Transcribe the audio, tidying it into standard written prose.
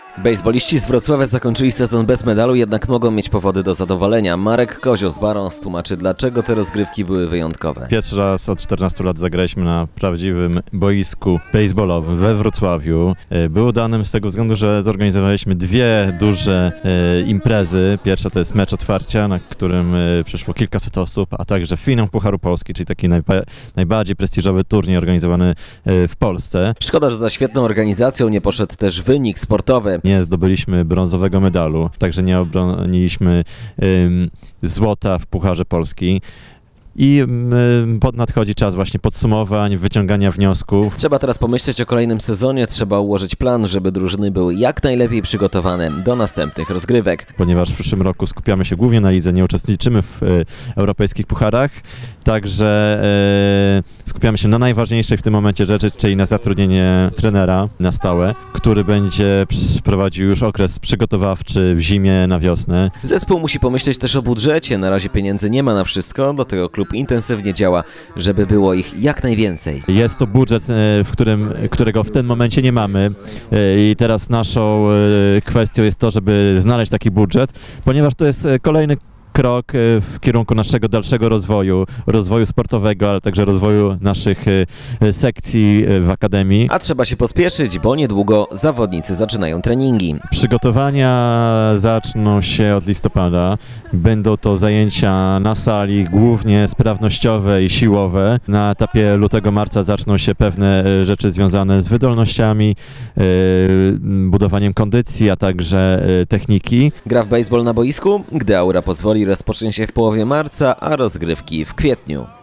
Bejsboliści z Wrocławia zakończyli sezon bez medalu, jednak mogą mieć powody do zadowolenia. Marek Kozioł z Barons tłumaczy, dlaczego te rozgrywki były wyjątkowe. Pierwszy raz od 14 lat zagraliśmy na prawdziwym boisku bejsbolowym we Wrocławiu. Było danym z tego względu, że zorganizowaliśmy dwie duże imprezy. Pierwsza to jest mecz otwarcia, na którym przyszło kilkaset osób, a także finał Pucharu Polski, czyli taki najbardziej prestiżowy turniej organizowany w Polsce. Szkoda, że za świetną organizacją nie poszedł też wynik sportowy. Nie zdobyliśmy brązowego medalu, także nie obroniliśmy złota w Pucharze Polski. I nadchodzi czas właśnie podsumowań, wyciągania wniosków. Trzeba teraz pomyśleć o kolejnym sezonie, trzeba ułożyć plan, żeby drużyny były jak najlepiej przygotowane do następnych rozgrywek. Ponieważ w przyszłym roku skupiamy się głównie na lidze, nie uczestniczymy w europejskich pucharach, także skupiamy się na najważniejszej w tym momencie rzeczy, czyli na zatrudnienie trenera na stałe, który będzie prowadził już okres przygotowawczy w zimie, na wiosnę. Zespół musi pomyśleć też o budżecie, na razie pieniędzy nie ma na wszystko, do tego klub intensywnie działa, żeby było ich jak najwięcej. Jest to budżet, którego w tym momencie nie mamy i teraz naszą kwestią jest to, żeby znaleźć taki budżet, ponieważ to jest kolejny krok w kierunku naszego dalszego rozwoju sportowego, ale także rozwoju naszych sekcji w Akademii. A trzeba się pospieszyć, bo niedługo zawodnicy zaczynają treningi. Przygotowania zaczną się od listopada. Będą to zajęcia na sali, głównie sprawnościowe i siłowe. Na etapie lutego-marca zaczną się pewne rzeczy związane z wydolnościami, budowaniem kondycji, a także techniki. Gra w bejsbol na boisku? Gdy aura pozwoli, rozpocznie się w połowie marca, a rozgrywki w kwietniu.